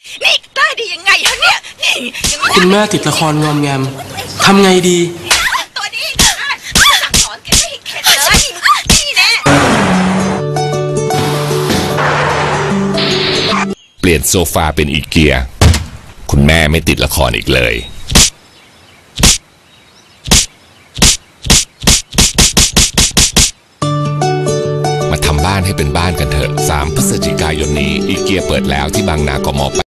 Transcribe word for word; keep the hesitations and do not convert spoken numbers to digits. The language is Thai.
นี่กล้าดียังไงฮะเนี่ยนี่คุณแม่ติดละครงอมแงมทำไงดีตัวนี้สั่งสอนแกไม่เข็ดเลยนี่แน่เปลี่ยนโซฟาเป็นอีเกียคุณแม่ไม่ติดละครอีกเลยมาทำบ้านให้เป็นบ้านกันเถอะสามพฤศจิกายนนี้อีเกียเปิดแล้วที่บางนากม